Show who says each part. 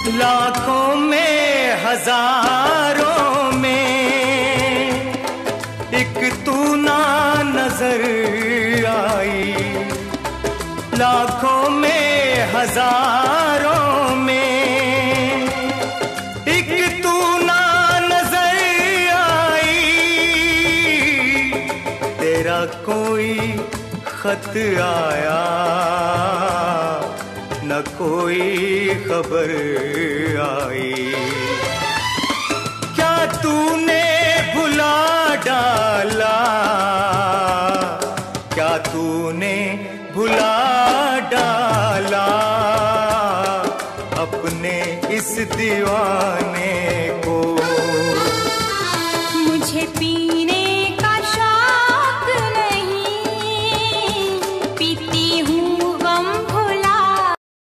Speaker 1: लाखों में हजारों में एक तू ना नजर आई। लाखों में हजारों में एक तू ना नजर आई। तेरा कोई खत आया न कोई खबर आई। क्या तूने भुला डाला, क्या तूने भुला डाला अपने इस दीवाने को।